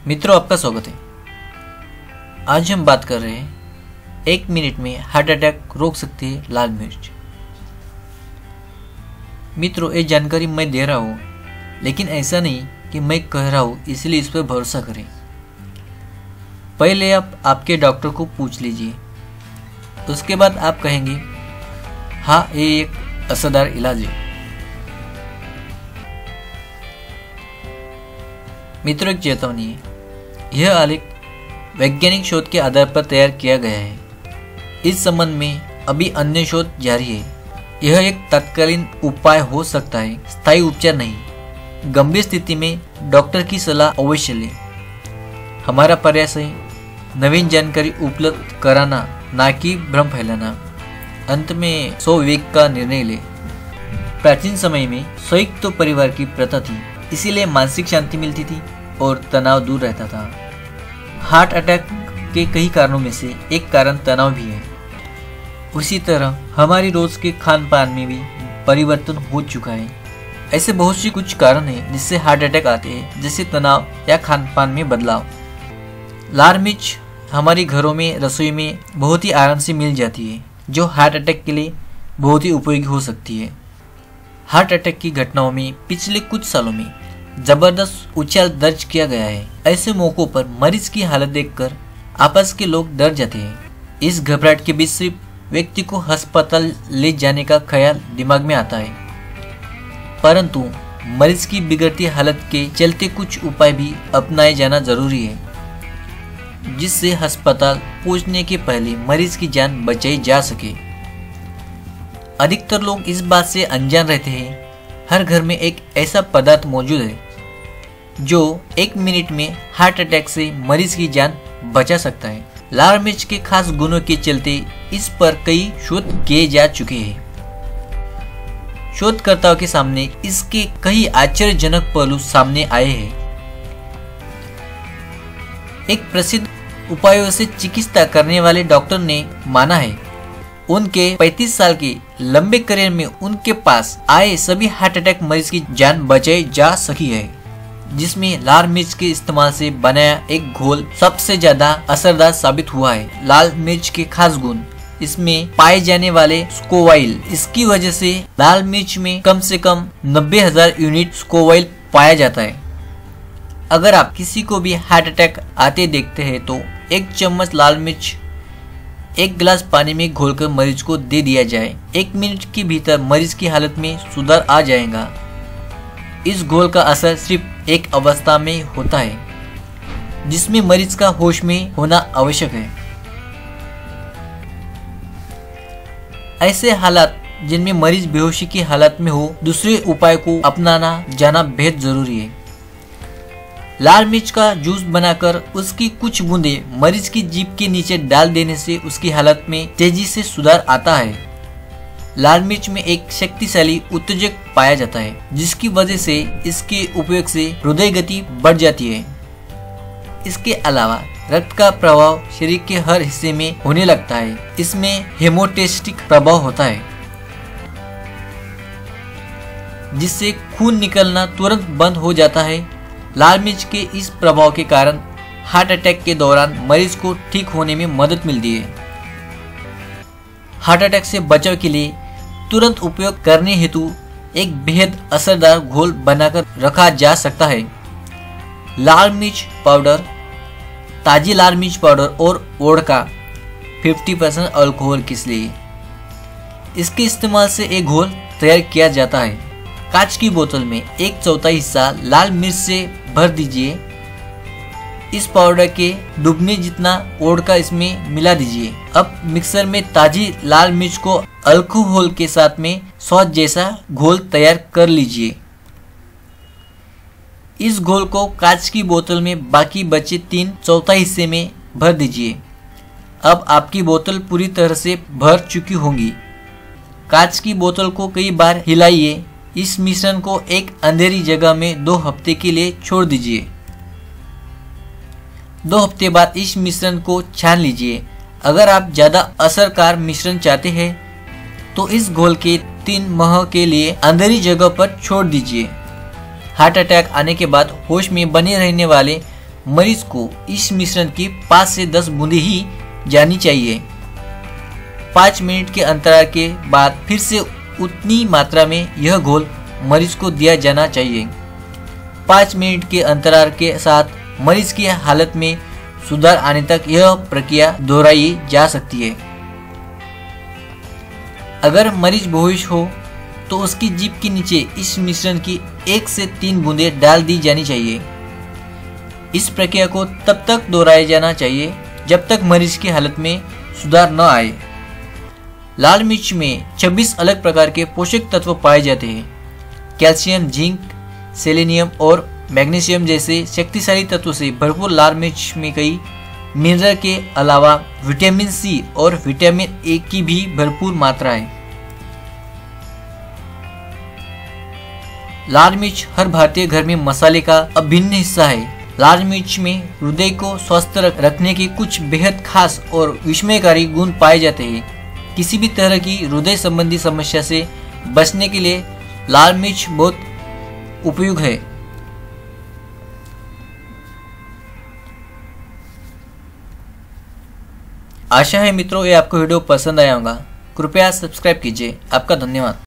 मित्रों, आपका स्वागत है। आज हम बात कर रहे हैं 1 मिनट में हार्ट अटैक रोक सकती है लाल मिर्च। मित्रों, ये जानकारी मैं दे रहा हूँ, लेकिन ऐसा नहीं कि मैं कह रहा हूँ इसलिए इस पर भरोसा करें। पहले आप आपके डॉक्टर को पूछ लीजिए, उसके बाद आप कहेंगे हाँ, ये एक असरदार इलाज है। मित्रों, एक चेतावनी है, यह आलेख वैज्ञानिक शोध के आधार पर तैयार किया गया है। इस संबंध में अभी अन्य शोध जारी है। यह एक तत्कालीन उपाय हो सकता है, स्थायी उपचार नहीं। गंभीर स्थिति में डॉक्टर की सलाह अवश्य लें। हमारा प्रयास है नवीन जानकारी उपलब्ध कराना, ना कि भ्रम फैलाना। अंत में स्वविवेक का निर्णय ले। प्राचीन समय में संयुक्त परिवार की प्रथा थी, इसीलिए मानसिक शांति मिलती थी और तनाव दूर रहता था। हार्ट अटैक के कई कारणों में से एक कारण तनाव भी है। उसी तरह हमारी रोज के खान पान में भी परिवर्तन हो चुका है। ऐसे बहुत सी कुछ कारण हैं जिससे हार्ट अटैक आते हैं, जैसे तनाव या खान पान में बदलाव। लाल मिर्च हमारी घरों में रसोई में बहुत ही आराम से मिल जाती है, जो हार्ट अटैक के लिए बहुत ही उपयोगी हो सकती है। हार्ट अटैक की घटनाओं में पिछले कुछ सालों में जबरदस्त उछाल दर्ज किया गया है। ऐसे मौकों पर मरीज की हालत देखकर आपस के लोग डर जाते हैं। इस घबराहट के बीच सिर्फ व्यक्ति को अस्पताल ले जाने का ख्याल दिमाग में आता है, परंतु मरीज की बिगड़ती हालत के चलते कुछ उपाय भी अपनाए जाना जरूरी है, जिससे अस्पताल पहुंचने के पहले मरीज की जान बचाई जा सके। अधिकतर लोग इस बात से अनजान रहते हैं, हर घर में एक ऐसा पदार्थ मौजूद है जो 1 मिनट में हार्ट अटैक से मरीज की जान बचा सकता है। लाल मिर्च के खास गुणों के चलते इस पर कई शोध किए जा चुके हैं। शोधकर्ताओं के सामने इसके कई आश्चर्यजनक पहलू सामने आए हैं। एक प्रसिद्ध उपायों से चिकित्सा करने वाले डॉक्टर ने माना है उनके 35 साल के लंबे करियर में उनके पास आए सभी हार्ट अटैक मरीज की जान बचाई जा सकी है, जिसमें लाल मिर्च के इस्तेमाल से बनाया एक घोल सबसे ज्यादा असरदार साबित हुआ है। लाल मिर्च के खास गुण, इसमें पाए जाने वाले स्कोवाइल, इसकी वजह से लाल मिर्च में कम से कम 90,000 यूनिट स्कोवाइल पाया जाता है। अगर आप किसी को भी हार्ट अटैक आते देखते हैं तो 1 चम्मच लाल मिर्च 1 गिलास पानी में घोलकर मरीज को दे दिया जाए। 1 मिनट के भीतर मरीज की हालत में सुधार आ जाएगा। इस घोल का असर सिर्फ एक अवस्था में होता है, जिसमें मरीज का होश में होना आवश्यक है। ऐसे हालात जिनमें मरीज बेहोशी की हालत में हो, दूसरे उपाय को अपनाना जाना बेहद जरूरी है। लाल मिर्च का जूस बनाकर उसकी कुछ बूंदें मरीज की जीभ के नीचे डाल देने से उसकी हालत में तेजी से सुधार आता है। लाल मिर्च में एक शक्तिशाली उत्तेजक पाया जाता है, जिसकी वजह से इसके उपयोग से हृदय गति बढ़ जाती है। इसके अलावा रक्त का प्रवाह शरीर के हर हिस्से में होने लगता है। इसमें हेमोस्टेटिक प्रभाव होता है, जिससे खून निकलना तुरंत बंद हो जाता है। लाल मिर्च के इस प्रभाव के कारण हार्ट अटैक के दौरान मरीज को ठीक होने में मदद मिलती है। हार्ट अटैक से बचाव के लिए तुरंत उपयोग करने हेतु एक बेहद असरदार घोल बनाकर रखा जा सकता है। लाल मिर्च पाउडर, ताजी लाल मिर्च पाउडर और वोडका 50% अल्कोहल किस लिए, इसके इस्तेमाल से एक घोल तैयार किया जाता है। कांच की बोतल में 1/4 हिस्सा लाल मिर्च से भर दीजिए। इस पाउडर के डूबने जितना वोडका इसमें मिला दीजिए। अब मिक्सर में ताजी लाल मिर्च को अल्कोहल के साथ में सॉस जैसा घोल तैयार कर लीजिए। इस घोल को कांच की बोतल में बाकी बचे 3/4 हिस्से में भर दीजिए। अब आपकी बोतल पूरी तरह से भर चुकी होगी। कांच की बोतल को कई बार हिलाइए। इस मिश्रण को एक अंधेरी जगह में 2 हफ्ते के लिए छोड़ दीजिए। 2 हफ्ते बाद इस मिश्रण को छान लीजिए। अगर आप ज्यादा असरकार मिश्रण चाहते हैं तो इस घोल के 3 माह के लिए अंधेरी जगह पर छोड़ दीजिए। हार्ट अटैक आने के बाद होश में बने रहने वाले मरीज को इस मिश्रण की 5 से 10 बूंदें ही जानी चाहिए। 5 मिनट के अंतराल के बाद फिर से उतनी मात्रा में यह घोल मरीज को दिया जाना चाहिए। 5 मिनट के अंतराल के साथ मरीज की हालत में सुधार आने तक यह प्रक्रिया दोहराई जा सकती है। अगर मरीज बेहोश हो तो उसकी जीभ के नीचे इस मिश्रण की 1 से 3 बूंदें डाल दी जानी चाहिए। इस प्रक्रिया को तब तक दोहराया जाना चाहिए जब तक मरीज की हालत में सुधार न आए। लाल मिर्च में 26 अलग प्रकार के पोषक तत्व पाए जाते हैं। कैल्शियम, जिंक, सेलेनियम और मैग्नीशियम जैसे शक्तिशाली तत्वों से भरपूर लाल मिर्च में कई मिनरल के अलावा विटामिन सी और विटामिन ए की भी भरपूर मात्रा है। लाल मिर्च हर भारतीय घर में मसाले का अभिन्न हिस्सा है। लाल मिर्च में हृदय को स्वस्थ रखने के कुछ बेहद खास और विस्मयकारी गुण पाए जाते हैं। किसी भी तरह की हृदय संबंधी समस्या से बचने के लिए लाल मिर्च बहुत उपयोगी है। आशा है मित्रों ये आपको वीडियो पसंद आया होगा। कृपया सब्सक्राइब कीजिए। आपका धन्यवाद।